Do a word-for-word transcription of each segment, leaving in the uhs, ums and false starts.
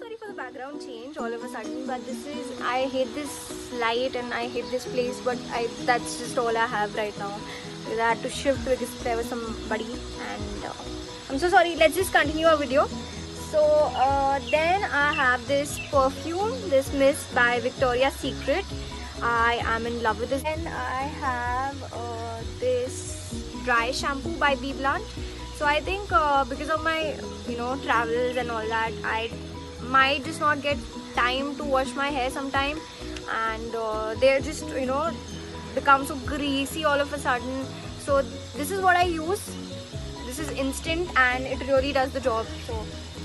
sorry for the background change all of a sudden, but this is, I hate this light and I hate this place, but I that's just all I have right now. I had to shift because there was somebody, and uh, I'm so sorry. Let's just continue our video. So uh, then I have this perfume, this mist by Victoria's Secret. I am in love with this. And I have uh, this dry shampoo by Bee Blunt. So I think uh, because of my, you know, travels and all that, I might just not get time to wash my hair sometime, and uh, they're just, you know, become so greasy all of a sudden. So this is what I use. This is instant and it really does the job. So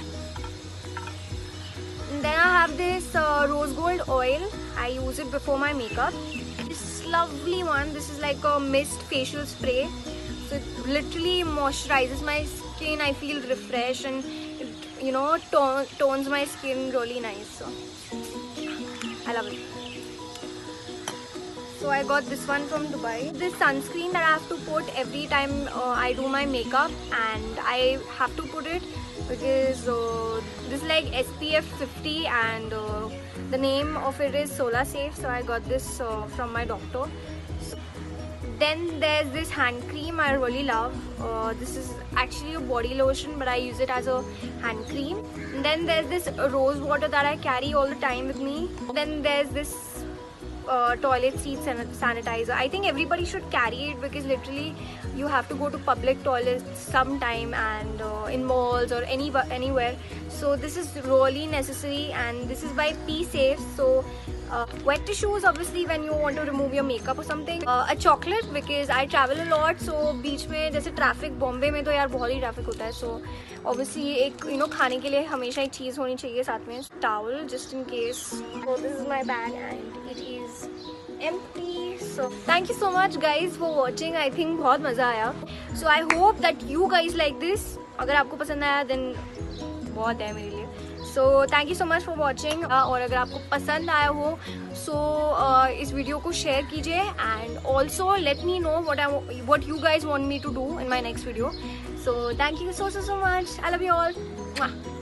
and then I have this uh, rose gold oil. I use it before my makeup. This lovely one. This is like a mist facial spray. So it literally moisturizes my skin. I feel refreshed and it, you know, tone, tones my skin really nice. So I love it. So I got this one from Dubai. This sunscreen that I have to put every time uh, I do my makeup, and I have to put it because uh, this is like S P F fifty, and uh, the name of it is Solar Safe. So I got this uh, from my doctor. So then there's this hand cream I really love. Uh, this is actually a body lotion, but I use it as a hand cream. And then there's this rose water that I carry all the time with me. Then there's this Uh, toilet seat san sanitizer. I think everybody should carry it because literally you have to go to public toilets sometime, and uh, in malls or any anywhere. So this is really necessary, and this is by P Safe. So uh, wet tissues obviously when you want to remove your makeup or something. Uh, a chocolate because I travel a lot. So बीच में जैसे traffic Bombay में तो यार बहुत ही traffic होता है. So obviously एक you know खाने के लिए हमेशा एक चीज़ होनी चाहिए साथ में. Towel just in case. So this is my bag and it is empty. So thank you so much guys for watching. I think बहुत मज़ा आया. So I hope that you guys like this. अगर आपको पसंद आया then बहुत है मेरे लिए. So thank you so much for watching. uh, और अगर आपको पसंद आया हो so uh, इस वीडियो को शेयर कीजिए, and also let me know what I what you guys want me to do in my next video. So thank you so so so much. I love you all. Mwah.